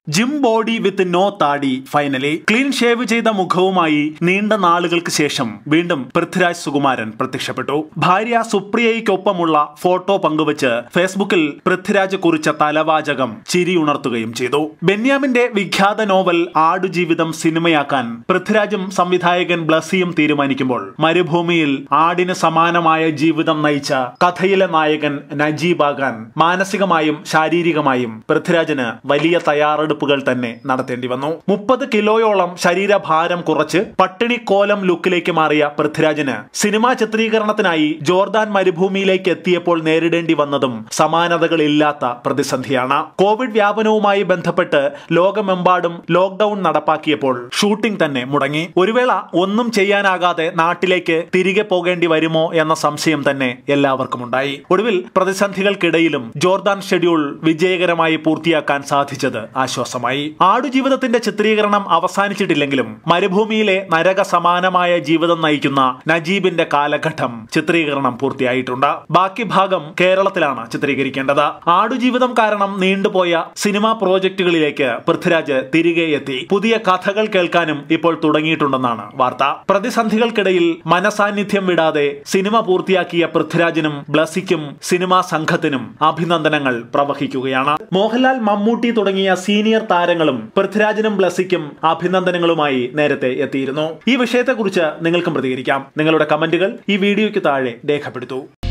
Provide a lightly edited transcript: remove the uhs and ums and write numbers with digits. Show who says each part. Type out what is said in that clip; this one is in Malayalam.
Speaker 1: ജിം ബോഡി വിത്ത് നോ താടി ഫൈനലി ക്ലീൻ ഷേവ് ചെയ്ത മുഖവുമായി നീണ്ട നാളുകൾക്ക് ശേഷം വീണ്ടും പൃഥ്വിരാജ് സുകുമാരൻ പ്രത്യക്ഷപ്പെട്ടു. ഭാര്യ സുപ്രിയയ്ക്കൊപ്പമുള്ള ഫോട്ടോ പങ്കുവച്ച് ഫേസ്ബുക്കിൽ പൃഥ്വിരാജ് കുറിച്ച തലവാചകം ചിരിയുണർത്തുകയും ചെയ്തു. ബെന്യാമിന്റെ വിഖ്യാത നോവൽ ആടുജീവിതം സിനിമയാക്കാൻ പൃഥ്വിരാജും സംവിധായകൻ ബ്ലസ്സിയും തീരുമാനിക്കുമ്പോൾ മരുഭൂമിയിൽ ആടിന് സമാനമായ ജീവിതം നയിച്ച കഥയിലെ നായകൻ നജീബാകാൻ മാനസികമായും ശാരീരികമായും പൃഥ്വിരാജിന് വലിയ തയ്യാറെടുപ്പുകൾ തന്നെ നടത്തേണ്ടി വന്നു. 30 കിലോയോളം ശരീരഭാരം കുറച്ച് പട്ടിണിക്കോലം ലുക്കിലേക്ക് മാറിയ പൃഥ്വിരാജിന് സിനിമാ ചിത്രീകരണത്തിനായി ജോർദാൻ മരുഭൂമിയിലേക്ക് എത്തിയപ്പോൾ നേരിടേണ്ടി വന്നതും സമാനതകളില്ലാത്ത പ്രതിസന്ധിയാണ്. കോവിഡ് വ്യാപനവുമായി ബന്ധപ്പെട്ട് ലോകമെമ്പാടും ലോക്ക്ഡൌൺ നടപ്പാക്കിയപ്പോൾ ഷൂട്ടിംഗ് തന്നെ മുടങ്ങി. ഒരു വേള ഒന്നും ചെയ്യാനാകാതെ നാട്ടിലേക്ക് തിരികെ പോകേണ്ടി വരുമോ എന്ന സംശയം തന്നെ എല്ലാവർക്കും ഉണ്ടായി. ഒടുവിൽ പ്രതിസന്ധികൾക്കിടയിലും ജോർദാൻ ഷെഡ്യൂൾ വിജയകരമായി പൂർത്തിയാക്കാൻ സാധിച്ചത് ആശ്വാസമായി. ആടുജീവിതത്തിന്റെ ചിത്രീകരണം അവസാനിച്ചിട്ടില്ലെങ്കിലും മരുഭൂമിയിലെ നരക സമാനമായ ജീവിതം നയിക്കുന്ന നജീബിന്റെ കാലഘട്ടം ചിത്രീകരണം പൂർത്തിയായിട്ടുണ്ട്. ബാക്കി ഭാഗം കേരളത്തിലാണ് ചിത്രീകരിക്കേണ്ടത്. ആടുജീവിതം കാരണം നീണ്ടുപോയ സിനിമാ പ്രോജക്റ്റുകളിലേക്ക് പൃഥ്വിരാജ് തിരികെ എത്തി പുതിയ കഥകൾ കേൾക്കാനും ഇപ്പോൾ തുടങ്ങിയിട്ടുണ്ടെന്നാണ് വാർത്ത. പ്രതിസന്ധികൾക്കിടയിൽ മനസാന്നിധ്യം വിടാതെ സിനിമ പൂർത്തിയാക്കിയ പൃഥ്വിരാജിനും ബ്ലസ്സിക്കും സിനിമാ സംഘത്തിനും അഭിനന്ദനങ്ങൾ പ്രവഹിക്കുകയാണ്. മോഹൻലാൽ, മമ്മൂട്ടി തുടങ്ങിയ സീനിയർ താരങ്ങളും പൃഥ്വിരാജിനും ബ്ലസ്സിക്കും അഭിനന്ദനങ്ങളുമായി നേരത്തെ എത്തിയിരുന്നു. ഈ വിഷയത്തെക്കുറിച്ച് നിങ്ങൾക്കും പ്രതികരിക്കാം. നിങ്ങളുടെ കമന്റുകൾ ഈ വീഡിയോയ്ക്ക് താഴെ രേഖപ്പെടുത്തൂ.